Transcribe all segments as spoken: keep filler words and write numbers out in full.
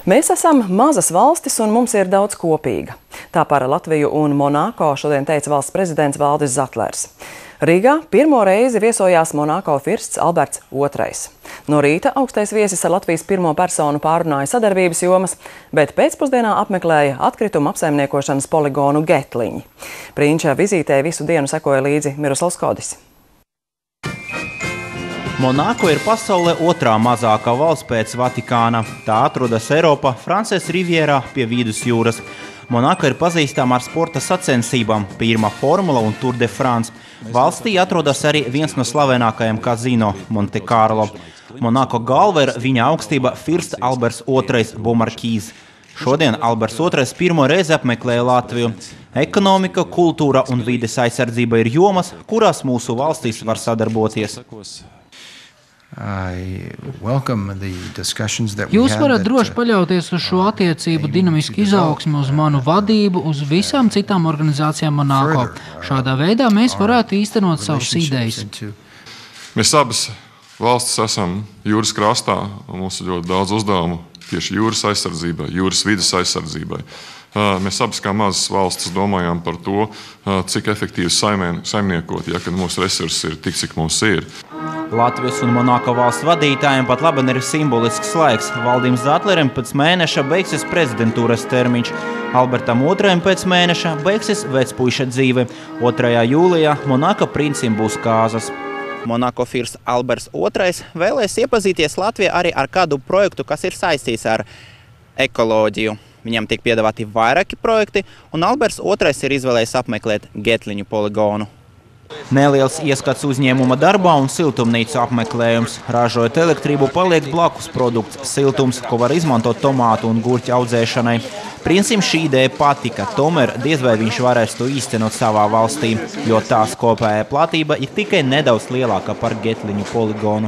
Mēs esam mazas valstis un mums ir daudz kopīga. Tā par Latviju un Monako šodien teica valsts prezidents Valdis Zatlers. Rīgā pirmo reizi viesojās Monako firsts Alberts otrais. No rīta augstais viesis ar Latvijas pirmo personu pārunāja sadarbības jomas, bet pēcpusdienā apmeklēja atkritumu apsaimniekošanas poligonu Getliņi. Prinča vizītē visu dienu sekoja līdzi Miroslavs Kodis. Monako ir pasaulē otrā mazākā valsts pēc Vatikāna. Tā atrodas Eiropā, Frances Rivierā pie Vidusjūras. Monako ir pazīstama ar sporta sacensībām, pirmā formula un Tour de France. Valstī atrodas arī viens no slavenākajiem kazino – Monte Carlo. Monako galva ir viņa augstība firsts Alberts otrais Beaumarchais. Šodien Alberts otrais pirmo reizi apmeklēja Latviju. Ekonomika, kultūra un vides aizsardzība ir jomas, kurās mūsu valstīs var sadarboties. Jūs varat droši paļauties uz šo attiecību dinamisku izaugsmi, uz manu vadību, uz visām citām organizācijām Monako. Šādā veidā mēs varētu īstenot savas idejas. Mēs abas valstis esam jūras krastā, un mums ir ļoti daudz uzdevumu tieši jūras aizsardzībai, jūras vides aizsardzībai. Mēs abas kā mazas valstis domājām par to, cik efektīvi saimniekot, ja kad mūsu resursi ir tik, cik mums ir. Latvijas un Monako valsts vadītājiem pat labi ir simbolisks laiks. Valdim Zatlerim pēc mēneša beigsies prezidentūras termiņš. Albertam otrajam pēc mēneša beigsies vecpuiša dzīve. otrajā jūlijā Monako princim būs kāzas. Monako firsts Alberts otrais vēlēs iepazīties Latvijā arī ar kādu projektu, kas ir saistīts ar ekoloģiju. Viņam tiek piedāvāti vairāki projekti, un Alberts otrais ir izvēlējis apmeklēt Getliņu poligonu. Neliels ieskats uzņēmuma darbā un siltumnīcu apmeklējums. Ražojot elektrību, paliek blakus produkts – siltums, ko var izmantot tomātu un gurķu audzēšanai. Princim šī ideja patika, tomēr diez vai viņš varēs to īstenot savā valstī, jo tās kopējā platība ir tikai nedaudz lielāka par Getliņu poligonu.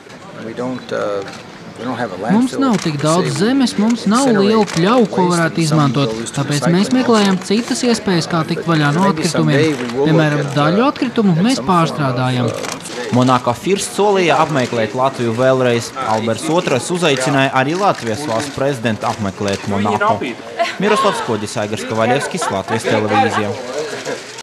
Mums nav tik daudz zemes, mums nav lielu pļauju, ko varētu izmantot, tāpēc mēs meklējam citas iespējas, kā tikt vaļā no atkritumiem. Piemēram, daļu atkritumu mēs pārstrādājam. Monako firsts solīja apmeklēt Latviju vēlreiz. Alberts otrais uzaicināja arī Latvijas valsts prezidentu apmeklēt Monako. Miroslavs Kodis, Aigars Kavaļevskis, Latvijas televīzija.